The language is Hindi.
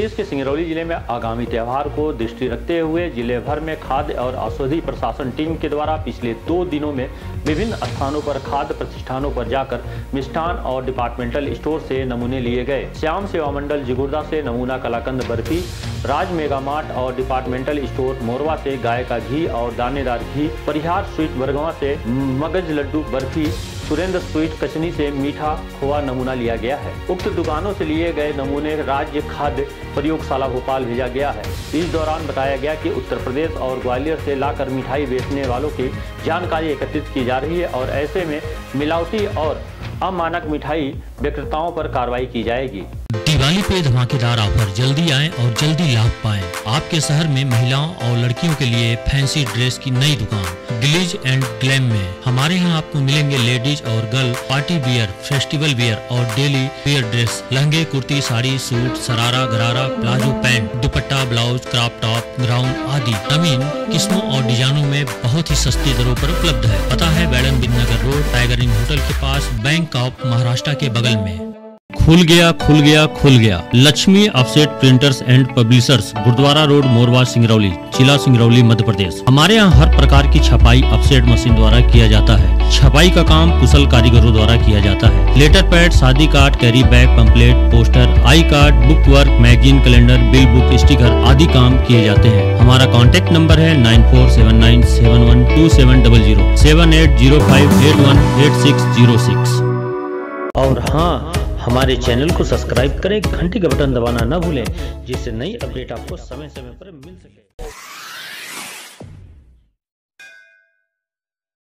प्रदेश के सिंगरौली जिले में आगामी त्यौहार को दृष्टि रखते हुए जिले भर में खाद्य और औषधि प्रशासन टीम के द्वारा पिछले 2 दिनों में विभिन्न स्थानों पर खाद्य प्रतिष्ठानों पर जाकर मिष्ठान और डिपार्टमेंटल स्टोर से नमूने लिए गए। श्याम सेवा मंडल जिगुर्दा से नमूना कलाकंद बर्फी, राज मेगा मार्ट और डिपार्टमेंटल स्टोर मोरवा से गाय का घी और दानेदार घी, परिहार स्वीट बरगवा से मगज लड्डू बर्फी, सुरेंद्र स्वीट कचनी से मीठा खोआ नमूना लिया गया है। उक्त दुकानों से लिए गए नमूने राज्य खाद्य प्रयोगशाला भोपाल भेजा गया है। इस दौरान बताया गया कि उत्तर प्रदेश और ग्वालियर से लाकर मिठाई बेचने वालों की जानकारी एकत्रित की जा रही है और ऐसे में मिलावटी और अमानक मिठाई विक्रेताओं पर कार्रवाई की जाएगी। दिवाली पे धमाकेदार ऑफर, जल्दी आएं और जल्दी लाभ पाएं। आपके शहर में महिलाओं और लड़कियों के लिए फैंसी ड्रेस की नई दुकान ग्लिज एंड ग्लैम में। हमारे यहाँ आपको मिलेंगे लेडीज और girl party wear, festival wear और डेली वियर ड्रेस, लहंगे, कुर्ती, साड़ी, सूट, सरारा, गरारा, palazzo, pant, dupatta, blouse, crop top, gown आदि नवीन किस्मों और डिजाइनों में बहुत ही सस्ती दरों पर उपलब्ध है। पता है Baidhan Binnagar road, Tiger Inn hotel के पास, बैंक ऑफ महाराष्ट्र के बगल में। खुल गया Lakshmi offset printers and publishers, gurudwara road, Morwa, Singrauli, जिला सिंगरौली, मध्य प्रदेश। हमारे यहाँ हर प्रकार की छपाई ऑफसेट मशीन द्वारा किया जाता है। छपाई का काम कुशल कारीगरों द्वारा किया जाता है। लेटर पैड, शादी card, carry bag, pamphlet, poster, I card, book work, magazine, calendar, bill book, sticker आदि काम किए जाते हैं। हमारा कॉन्टैक्ट नंबर है 9479712700 7805818606। और हाँ, हमारे चैनल को सब्सक्राइब करें, घंटी का बटन दबाना न भूलें, जिससे नई अपडेट आपको समय समय पर मिल सके।